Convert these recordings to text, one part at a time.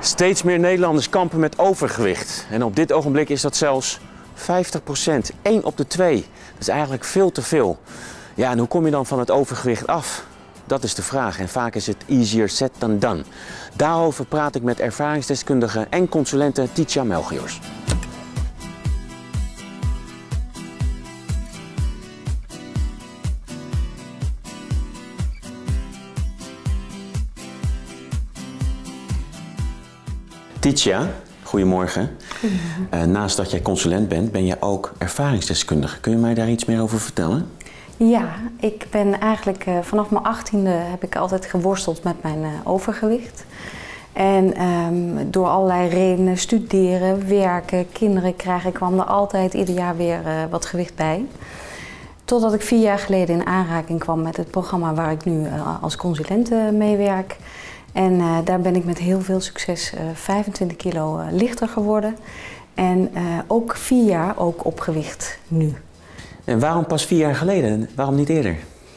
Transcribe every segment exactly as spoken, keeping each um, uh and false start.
Steeds meer Nederlanders kampen met overgewicht. En op dit ogenblik is dat zelfs vijftig procent. één op de twee. Dat is eigenlijk veel te veel. Ja, en hoe kom je dan van het overgewicht af? Dat is de vraag en vaak is het easier said than done. Daarover praat ik met ervaringsdeskundige en consulente Titia Melchiors. Titia, goedemorgen. Goedemorgen. Uh, naast dat jij consulent bent, ben je ook ervaringsdeskundige. Kun je mij daar iets meer over vertellen? Ja, ik ben eigenlijk uh, vanaf mijn achttiende heb ik altijd geworsteld met mijn uh, overgewicht. En um, door allerlei redenen, studeren, werken, kinderen krijgen, kwam er altijd ieder jaar weer uh, wat gewicht bij. Totdat ik vier jaar geleden in aanraking kwam met het programma waar ik nu uh, als consulent uh, meewerk. En uh, daar ben ik met heel veel succes uh, vijfentwintig kilo uh, lichter geworden. En uh, ook vier jaar ook op gewicht nu. En waarom pas vier jaar geleden? Waarom niet eerder?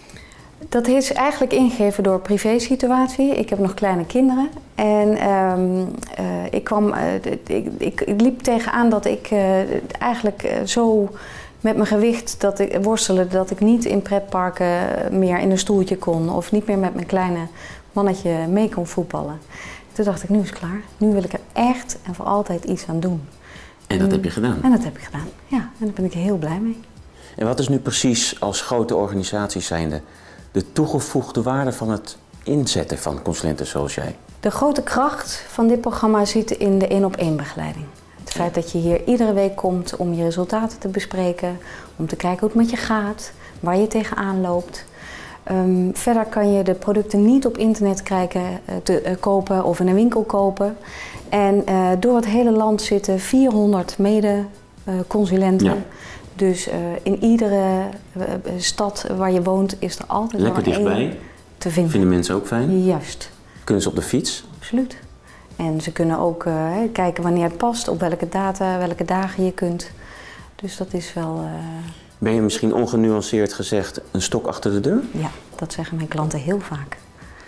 Dat is eigenlijk ingegeven door privésituatie. Ik heb nog kleine kinderen. En um, uh, ik, kwam, uh, ik, ik, ik liep tegenaan dat ik uh, eigenlijk uh, zo met mijn gewicht dat ik worstelde dat ik niet in pretparken meer in een stoeltje kon. Of niet meer met mijn kleine mannetje mee kon voetballen. Toen dacht ik, nu is het klaar. Nu wil ik er echt en voor altijd iets aan doen. En dat heb je gedaan? En dat heb ik gedaan, ja. En daar ben ik heel blij mee. En wat is nu precies als grote organisatie zijnde de toegevoegde waarde van het inzetten van consulenten zoals jij? De grote kracht van dit programma zit in de één op één begeleiding. Het feit dat je hier iedere week komt om je resultaten te bespreken, om te kijken hoe het met je gaat, waar je tegenaan loopt. Um, verder kan je de producten niet op internet kijken, uh, te, uh, kopen of in een winkel kopen. En uh, door het hele land zitten vierhonderd mede-consulenten. Uh, ja. Dus uh, in iedere uh, stad waar je woont is er altijd lekker wel dichtbij te vinden. Vinden mensen ook fijn? Juist. Kunnen ze op de fiets? Absoluut. En ze kunnen ook uh, kijken wanneer het past, op welke data, welke dagen je kunt. Dus dat is wel... Uh... Ben je misschien ongenuanceerd gezegd een stok achter de deur? Ja, dat zeggen mijn klanten heel vaak.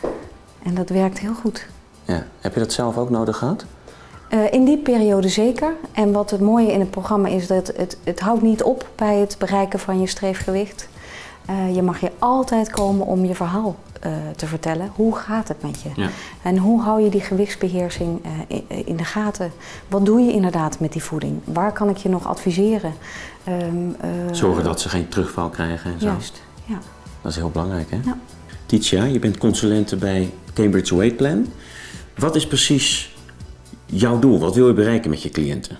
En dat werkt heel goed. Ja. Heb je dat zelf ook nodig gehad? Uh, in die periode zeker. En wat het mooie in het programma is dat het, het houdt niet op bij het bereiken van je streefgewicht. Uh, je mag hier altijd komen om je verhaal uh, te vertellen. Hoe gaat het met je? Ja. En hoe hou je die gewichtsbeheersing uh, in, in de gaten? Wat doe je inderdaad met die voeding? Waar kan ik je nog adviseren? Um, uh, Zorgen dat ze geen terugval krijgen en zo. Juist, ja. Dat is heel belangrijk, hè? Ja. Titia, je bent consulente bij Cambridge Weight Plan. Wat is precies jouw doel? Wat wil je bereiken met je cliënten?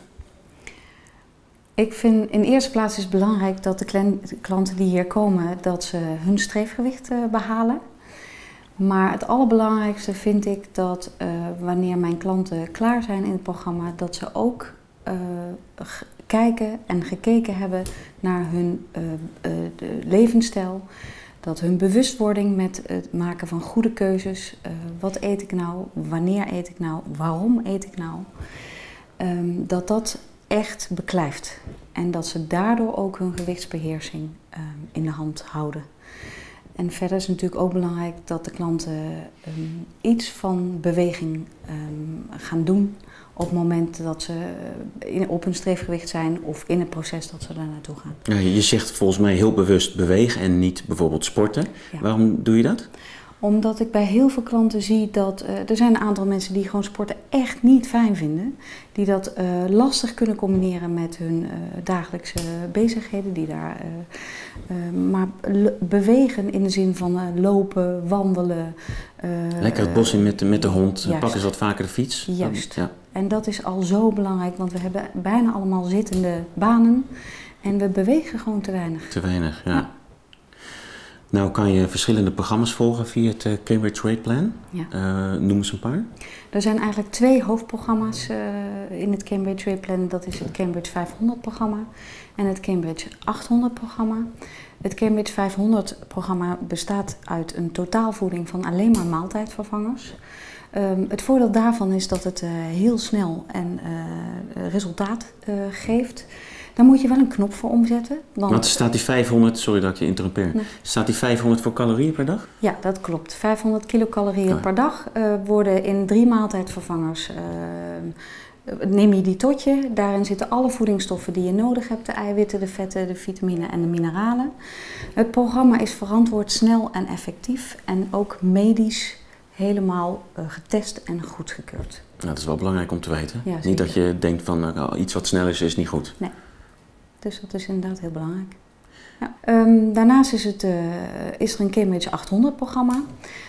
Ik vind in eerste plaats is het belangrijk dat de klanten die hier komen, dat ze hun streefgewicht uh, behalen. Maar het allerbelangrijkste vind ik dat uh, wanneer mijn klanten klaar zijn in het programma, dat ze ook uh, kijken en gekeken hebben naar hun uh, uh, de levensstijl. Dat hun bewustwording met het maken van goede keuzes, uh, wat eet ik nou, wanneer eet ik nou, waarom eet ik nou, um, dat dat echt beklijft. En dat ze daardoor ook hun gewichtsbeheersing um, in de hand houden. En verder is het natuurlijk ook belangrijk dat de klanten um, iets van beweging um, gaan doen op het moment dat ze in, op hun streefgewicht zijn of in het proces dat ze daar naartoe gaan. Ja, je zegt volgens mij heel bewust bewegen en niet bijvoorbeeld sporten. Ja. Waarom doe je dat? Omdat ik bij heel veel klanten zie dat uh, er zijn een aantal mensen die gewoon sporten echt niet fijn vinden. Die dat uh, lastig kunnen combineren met hun uh, dagelijkse bezigheden. Die daar, uh, uh, maar bewegen in de zin van uh, lopen, wandelen. Uh, Lekker het bos in met de, met de hond. Juist. Pak eens wat vaker de fiets. Juist. Ja. En dat is al zo belangrijk, want we hebben bijna allemaal zittende banen. En we bewegen gewoon te weinig. Te weinig, ja. ja. Nou kan je verschillende programma's volgen via het uh, Cambridge Weight Plan. Ja. Uh, noem eens een paar. Er zijn eigenlijk twee hoofdprogramma's uh, in het Cambridge Weight Plan. Dat is het Cambridge vijfhonderd programma en het Cambridge achthonderd programma. Het Cambridge vijfhonderd programma bestaat uit een totaalvoeding van alleen maar maaltijdvervangers. Um, het voordeel daarvan is dat het uh, heel snel en uh, resultaat uh, geeft. Daar moet je wel een knop voor omzetten. Want, want staat die vijfhonderd, sorry dat ik je interrompeer, nee. Staat die vijfhonderd voor calorieën per dag? Ja, dat klopt. vijfhonderd kilocalorieën oh. per dag uh, worden in drie maaltijdvervangers. Uh, neem je die tot je. Daarin zitten alle voedingsstoffen die je nodig hebt. De eiwitten, de vetten, de vitamine en de mineralen. Het programma is verantwoord, snel en effectief. En ook medisch helemaal uh, getest en goedgekeurd. Nou, dat is wel belangrijk om te weten. Ja, niet dat je denkt van uh, iets wat snel is, is niet goed. Nee, dus dat is inderdaad heel belangrijk. Ja. Um, daarnaast is, het, uh, is er een Cambridge achthonderd programma.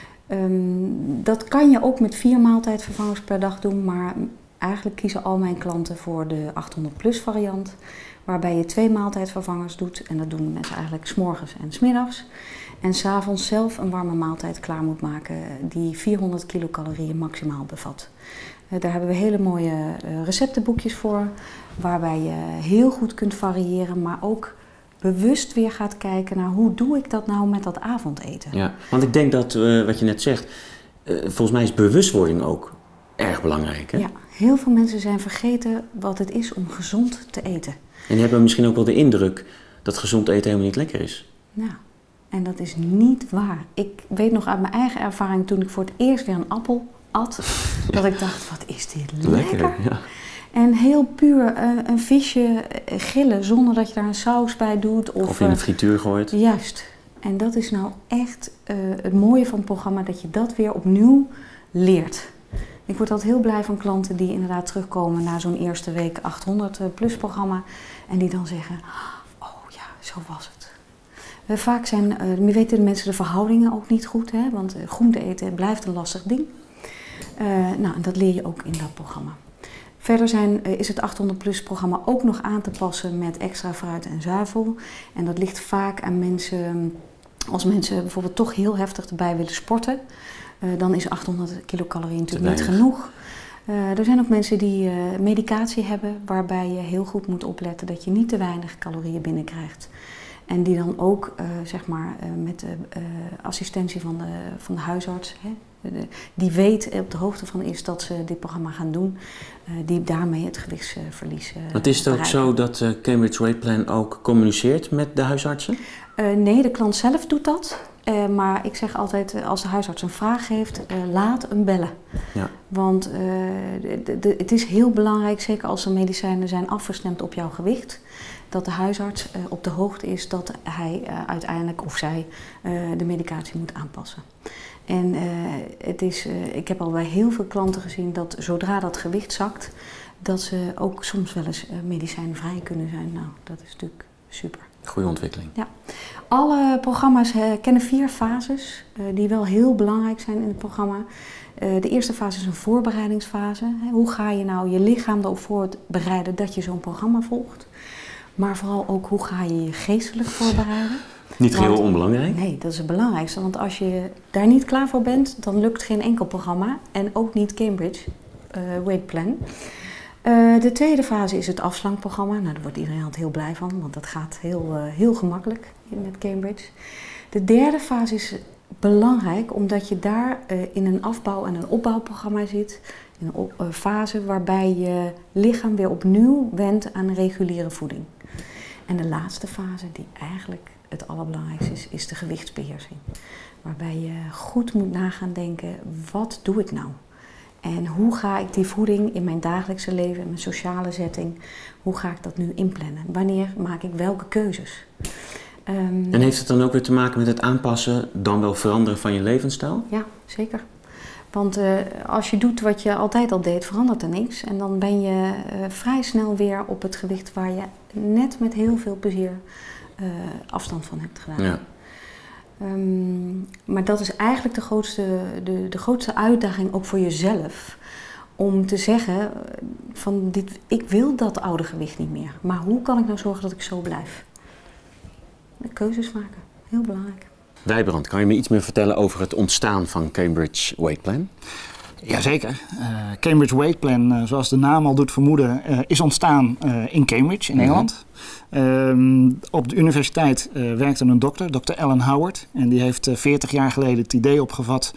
Um, dat kan je ook met vier maaltijdvervangers per dag doen, maar eigenlijk kiezen al mijn klanten voor de achthonderd plus variant. Waarbij je twee maaltijdvervangers doet en dat doen mensen eigenlijk 's morgens en 's middags. En 's avonds zelf een warme maaltijd klaar moet maken die vierhonderd kilocalorieën maximaal bevat. Daar hebben we hele mooie receptenboekjes voor, waarbij je heel goed kunt variëren, maar ook bewust weer gaat kijken naar hoe doe ik dat nou met dat avondeten. Ja, want ik denk dat, uh, wat je net zegt, uh, volgens mij is bewustwording ook erg belangrijk. Hè? Ja, heel veel mensen zijn vergeten wat het is om gezond te eten. En die hebben misschien ook wel de indruk dat gezond eten helemaal niet lekker is. Ja, en dat is niet waar. Ik weet nog uit mijn eigen ervaring toen ik voor het eerst weer een appel at, dat ik dacht, wat is dit lekker. lekker ja. En heel puur uh, een visje gillen zonder dat je daar een saus bij doet. Of, of in de frituur gooit. Uh, juist. En dat is nou echt uh, het mooie van het programma, dat je dat weer opnieuw leert. Ik word altijd heel blij van klanten die inderdaad terugkomen na zo'n eerste week achthonderd plus programma. En die dan zeggen, oh ja, zo was het. Uh, vaak zijn, uh, weten de mensen de verhoudingen ook niet goed, hè? Want uh, groente eten blijft een lastig ding. Uh, nou, en dat leer je ook in dat programma. Verder zijn, uh, is het achthonderd plus programma ook nog aan te passen met extra fruit en zuivel. En dat ligt vaak aan mensen, als mensen bijvoorbeeld toch heel heftig erbij willen sporten. Uh, dan is achthonderd kilocalorieën natuurlijk niet genoeg. Uh, er zijn ook mensen die uh, medicatie hebben, waarbij je heel goed moet opletten dat je niet te weinig calorieën binnenkrijgt. En die dan ook uh, zeg maar, uh, met de uh, assistentie van de, van de huisarts, hè, de, die weet, op de hoogte van is dat ze dit programma gaan doen, uh, die daarmee het gewichtsverlies uh, Want is het ook zo dat uh, Cambridge Weight Plan ook communiceert met de huisartsen? Uh, nee, de klant zelf doet dat. Uh, maar ik zeg altijd, uh, als de huisarts een vraag heeft, uh, laat hem bellen. Ja. Want uh, de, de, het is heel belangrijk, zeker als de medicijnen zijn afgestemd op jouw gewicht, dat de huisarts uh, op de hoogte is dat hij uh, uiteindelijk of zij uh, de medicatie moet aanpassen. En uh, het is, uh, ik heb al bij heel veel klanten gezien dat zodra dat gewicht zakt, dat ze ook soms wel eens uh, medicijnvrij kunnen zijn. Nou, dat is natuurlijk super. Goede ontwikkeling. Ja. Alle programma's uh, kennen vier fases uh, die wel heel belangrijk zijn in het programma. Uh, de eerste fase is een voorbereidingsfase. Hè. Hoe ga je nou je lichaam erop voorbereiden dat je zo'n programma volgt? Maar vooral ook hoe ga je je geestelijk voorbereiden? Niet geheel want, onbelangrijk? Nee, dat is het belangrijkste. Want als je daar niet klaar voor bent, dan lukt geen enkel programma. En ook niet Cambridge uh, Weight Plan. Uh, de tweede fase is het afslankprogramma. Nou, daar wordt iedereen altijd heel blij van, want dat gaat heel, uh, heel gemakkelijk met Cambridge. De derde fase is belangrijk, omdat je daar uh, in een afbouw- en een opbouwprogramma zit. In een op, uh, fase waarbij je lichaam weer opnieuw wendt aan reguliere voeding. En de laatste fase, die eigenlijk het allerbelangrijkste is, is de gewichtsbeheersing. Waarbij je goed moet nagaan denken, wat doe ik nou? En hoe ga ik die voeding in mijn dagelijkse leven, in mijn sociale setting, hoe ga ik dat nu inplannen? Wanneer maak ik welke keuzes? Um, en heeft het dan ook weer te maken met het aanpassen, dan wel veranderen van je levensstijl? Ja, zeker. Want uh, als je doet wat je altijd al deed, verandert er niks. En dan ben je uh, vrij snel weer op het gewicht waar je net met heel veel plezier uh, afstand van hebt gedaan. Ja. Um, maar dat is eigenlijk de grootste, de, de grootste uitdaging ook voor jezelf. Om te zeggen, van dit, ik wil dat oude gewicht niet meer. Maar hoe kan ik nou zorgen dat ik zo blijf? De keuzes maken, heel belangrijk. Wijbrand, kan je me iets meer vertellen over het ontstaan van Cambridge Weight Plan? Jazeker. Uh, Cambridge Weight Plan, uh, zoals de naam al doet vermoeden, uh, is ontstaan uh, in Cambridge, in Engeland. Um, op de universiteit uh, werkte een dokter, dokter Alan Howard. En die heeft uh, veertig jaar geleden het idee opgevat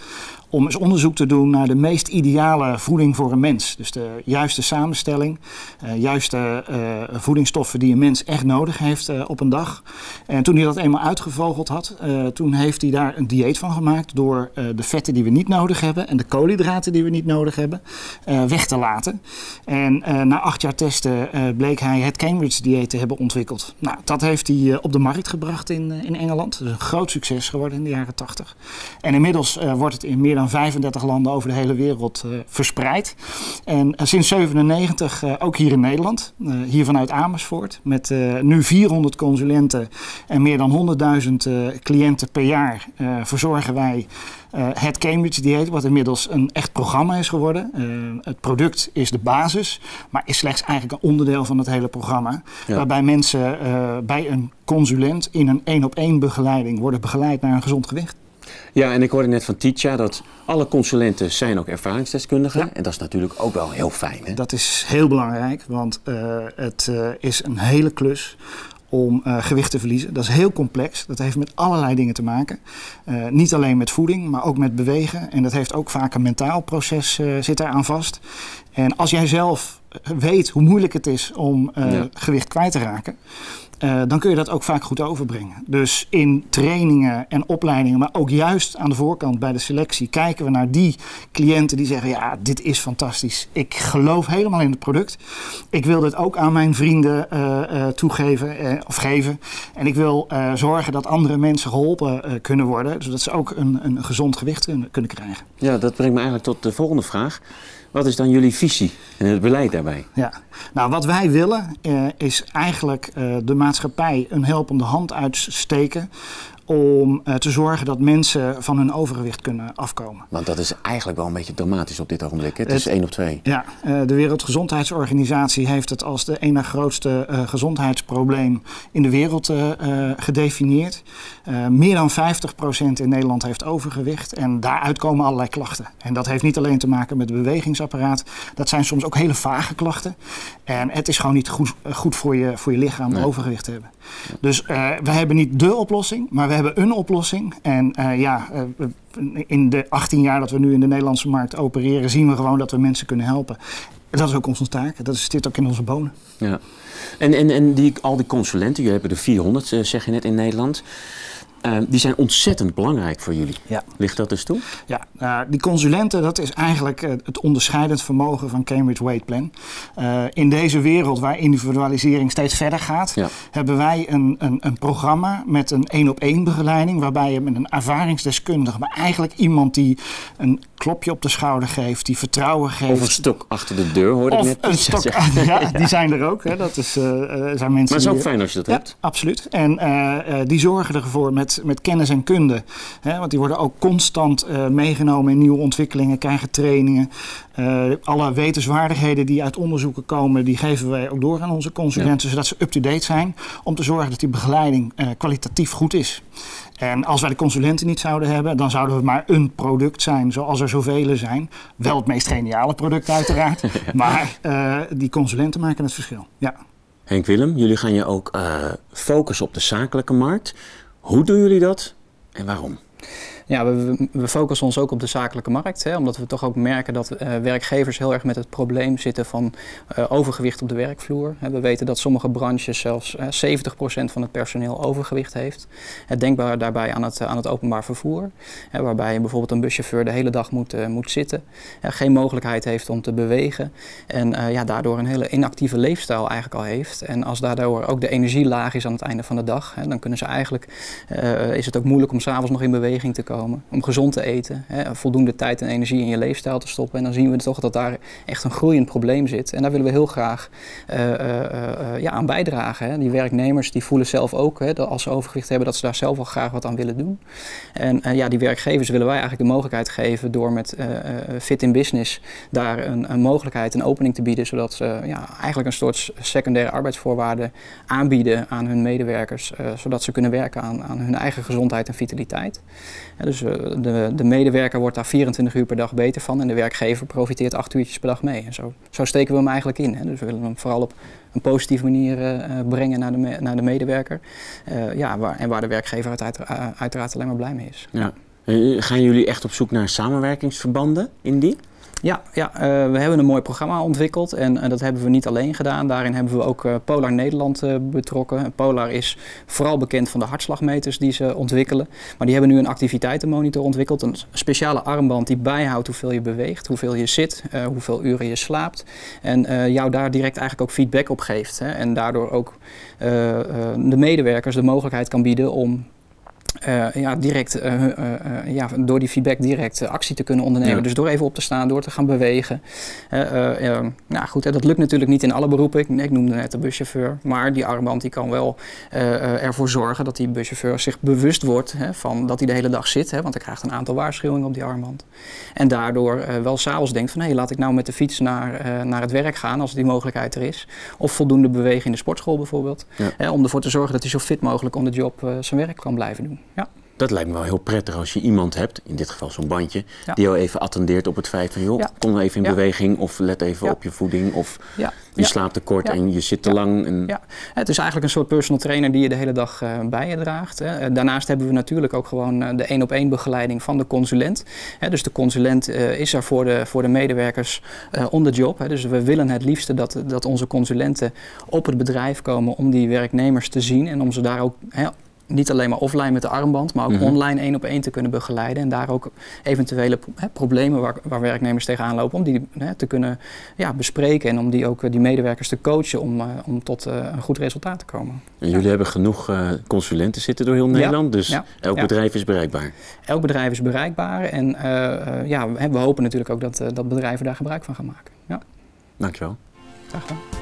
om eens onderzoek te doen naar de meest ideale voeding voor een mens. Dus de juiste samenstelling, uh, juiste uh, voedingsstoffen die een mens echt nodig heeft uh, op een dag. En toen hij dat eenmaal uitgevogeld had, uh, toen heeft hij daar een dieet van gemaakt door uh, de vetten die we niet nodig hebben en de koolhydraten die we niet nodig hebben uh, weg te laten. En uh, na acht jaar testen uh, bleek hij het Cambridge dieet te hebben ontwikkeld. Nou, dat heeft hij uh, op de markt gebracht in, uh, in Engeland. Dat is een groot succes geworden in de jaren tachtig. En inmiddels uh, wordt het in meer dan vijfendertig landen over de hele wereld uh, verspreid. En uh, sinds zevenennegentig uh, ook hier in Nederland, uh, hier vanuit Amersfoort, met uh, nu vierhonderd consulenten en meer dan honderdduizend uh, cliënten per jaar uh, verzorgen wij Uh, het Cambridge dieet, wat inmiddels een echt programma is geworden. Uh, het product is de basis, maar is slechts eigenlijk een onderdeel van het hele programma. Ja. Waarbij mensen uh, bij een consulent in een één-op-één begeleiding worden begeleid naar een gezond gewicht. Ja, en ik hoorde net van Titia dat alle consulenten zijn ook ervaringsdeskundigen. Ja. En dat is natuurlijk ook wel heel fijn. Hè? Dat is heel belangrijk, want uh, het uh, is een hele klus om uh, gewicht te verliezen. Dat is heel complex. Dat heeft met allerlei dingen te maken. Uh, niet alleen met voeding, maar ook met bewegen. En dat heeft ook vaak een mentaal proces uh, zit daar aan vast. En als jij zelf weet hoe moeilijk het is om uh, ja. gewicht kwijt te raken, Uh, dan kun je dat ook vaak goed overbrengen. Dus in trainingen en opleidingen, maar ook juist aan de voorkant bij de selectie, kijken we naar die cliënten die zeggen, ja, dit is fantastisch. Ik geloof helemaal in het product. Ik wil dit ook aan mijn vrienden uh, uh, toegeven uh, of geven. En ik wil uh, zorgen dat andere mensen geholpen uh, kunnen worden, zodat ze ook een, een gezond gewicht kunnen, kunnen krijgen. Ja, dat brengt me eigenlijk tot de volgende vraag. Wat is dan jullie visie en het beleid daarbij? Ja, nou wat wij willen uh, is eigenlijk uh, de maatschappij een helpende hand uitsteken om uh, te zorgen dat mensen van hun overgewicht kunnen afkomen. Want dat is eigenlijk wel een beetje dramatisch op dit ogenblik. Hè? Het is één op twee. Ja, uh, de Wereldgezondheidsorganisatie heeft het als de ene grootste uh, gezondheidsprobleem in de wereld uh, uh, gedefinieerd. Uh, meer dan vijftig procent in Nederland heeft overgewicht en daaruit komen allerlei klachten. En dat heeft niet alleen te maken met het bewegingsapparaat. Dat zijn soms ook hele vage klachten. En het is gewoon niet goed, goed voor, je, voor je lichaam nee. overgewicht te hebben. Dus uh, we hebben niet dé oplossing, maar we hebben een oplossing. En uh, ja, uh, in de achttien jaar dat we nu in de Nederlandse markt opereren, zien we gewoon dat we mensen kunnen helpen. En dat is ook onze taak. Dat zit ook in onze bonen. Ja. En, en, en die, al die consulenten, jullie hebben er vierhonderd, uh, zeg je net, in Nederland. Uh, die zijn ontzettend belangrijk voor jullie. Ja. Ligt dat dus toe? Ja, uh, die consulenten, dat is eigenlijk uh, het onderscheidend vermogen van Cambridge Weight Plan. Uh, in deze wereld waar individualisering steeds verder gaat, ja. hebben wij een, een, een programma met een één-op-één begeleiding, waarbij je met een ervaringsdeskundige, maar eigenlijk iemand die een klopje op de schouder geeft, die vertrouwen geeft. Of een stok achter de deur, hoorde ik net. Of een stok, ja, ja, die zijn er ook. Hè. Dat is, uh, zijn mensen maar het is ook die, fijn als je dat ja, hebt. Absoluut. En uh, uh, die zorgen ervoor met met kennis en kunde. Hè, want die worden ook constant uh, meegenomen in nieuwe ontwikkelingen, krijgen trainingen. Uh, alle wetenswaardigheden die uit onderzoeken komen, die geven wij ook door aan onze consulenten, ja. zodat ze up-to-date zijn om te zorgen dat die begeleiding uh, kwalitatief goed is. En als wij de consulenten niet zouden hebben, dan zouden we maar een product zijn, zoals er zoveel zijn. Wel het meest geniale product uiteraard, ja. maar uh, die consulenten maken het verschil. Ja. Henk Willem, jullie gaan je ook uh, focussen op de zakelijke markt. Hoe doen jullie dat en waarom? Ja, we, we focussen ons ook op de zakelijke markt, hè, omdat we toch ook merken dat uh, werkgevers heel erg met het probleem zitten van uh, overgewicht op de werkvloer. We weten dat sommige branches zelfs uh, zeventig procent van het personeel overgewicht heeft. Uh, denkbaar daarbij aan het, uh, aan het openbaar vervoer, uh, waarbij bijvoorbeeld een buschauffeur de hele dag moet, uh, moet zitten, uh, geen mogelijkheid heeft om te bewegen en uh, ja, daardoor een hele inactieve leefstijl eigenlijk al heeft. En als daardoor ook de energie laag is aan het einde van de dag, hè, dan kunnen ze eigenlijk, uh, is het ook moeilijk om 's avonds nog in beweging te komen. Om gezond te eten, hè, voldoende tijd en energie in je leefstijl te stoppen. En dan zien we toch dat daar echt een groeiend probleem zit. En daar willen we heel graag uh, uh, uh, ja, aan bijdragen. Hè. Die werknemers die voelen zelf ook, hè, dat als ze overgewicht hebben, dat ze daar zelf wel graag wat aan willen doen. En uh, ja, die werkgevers willen wij eigenlijk de mogelijkheid geven door met uh, uh, Fit in Business daar een, een mogelijkheid, een opening te bieden, zodat ze uh, ja, eigenlijk een soort secundaire arbeidsvoorwaarden aanbieden aan hun medewerkers, uh, zodat ze kunnen werken aan, aan hun eigen gezondheid en vitaliteit. Ja, dus uh, de, de medewerker wordt daar vierentwintig uur per dag beter van en de werkgever profiteert acht uurtjes per dag mee. En zo, zo steken we hem eigenlijk in. Hè. Dus we willen hem vooral op een positieve manier uh, brengen naar de, me naar de medewerker. Uh, ja, waar, en waar de werkgever uiteraard, uh, uiteraard alleen maar blij mee is. Ja. Uh, gaan jullie echt op zoek naar samenwerkingsverbanden in die? Ja, ja uh, we hebben een mooi programma ontwikkeld en uh, dat hebben we niet alleen gedaan. Daarin hebben we ook uh, Polar Nederland uh, betrokken. Polar is vooral bekend van de hartslagmeters die ze ontwikkelen. Maar die hebben nu een activiteitenmonitor ontwikkeld. Een speciale armband die bijhoudt hoeveel je beweegt, hoeveel je zit, uh, hoeveel uren je slaapt. En uh, jou daar direct eigenlijk ook feedback op geeft. Hè? En daardoor ook uh, uh, de medewerkers de mogelijkheid kan bieden om Uh, ja, direct, uh, uh, uh, ja, door die feedback direct uh, actie te kunnen ondernemen. Ja. Dus door even op te staan, door te gaan bewegen. Uh, uh, uh, nou goed, hè, dat lukt natuurlijk niet in alle beroepen. Ik, ik noemde net de buschauffeur. Maar die armband die kan wel uh, uh, ervoor zorgen dat die buschauffeur zich bewust wordt hè, van dat hij de hele dag zit. Hè, want hij krijgt een aantal waarschuwingen op die armband. En daardoor uh, wel s'avonds denkt van hé, hey, laat ik nou met de fiets naar, uh, naar het werk gaan als die mogelijkheid er is. Of voldoende bewegen in de sportschool bijvoorbeeld. Ja. Hè, om ervoor te zorgen dat hij zo fit mogelijk on the job uh, zijn werk kan blijven doen. Ja. Dat lijkt me wel heel prettig als je iemand hebt, in dit geval zo'n bandje, ja. die jou even attendeert op het feit van joh, ja. kom even in ja. beweging of let even ja. op je voeding of ja. je ja. slaapt te kort ja. en je zit te ja. lang. En... Ja. Het is eigenlijk een soort personal trainer die je de hele dag uh, bij je draagt. Hè. Daarnaast hebben we natuurlijk ook gewoon uh, de één op één begeleiding van de consulent. Hè. Dus de consulent uh, is er voor de, voor de medewerkers uh, on the job. Hè. Dus we willen het liefste dat, dat onze consulenten op het bedrijf komen om die werknemers te zien en om ze daar ook... Hè, niet alleen maar offline met de armband, maar ook mm-hmm. online één op één te kunnen begeleiden. En daar ook eventuele hè, problemen waar, waar werknemers tegenaan lopen, om die hè, te kunnen ja, bespreken. En om die ook uh, die medewerkers te coachen om, uh, om tot uh, een goed resultaat te komen. En jullie ja. hebben genoeg uh, consulenten zitten door heel Nederland, ja. dus ja. elk ja. bedrijf is bereikbaar? Elk bedrijf is bereikbaar. En uh, uh, ja, we hopen natuurlijk ook dat, uh, dat bedrijven daar gebruik van gaan maken. Ja. Dankjewel. Graag gedaan.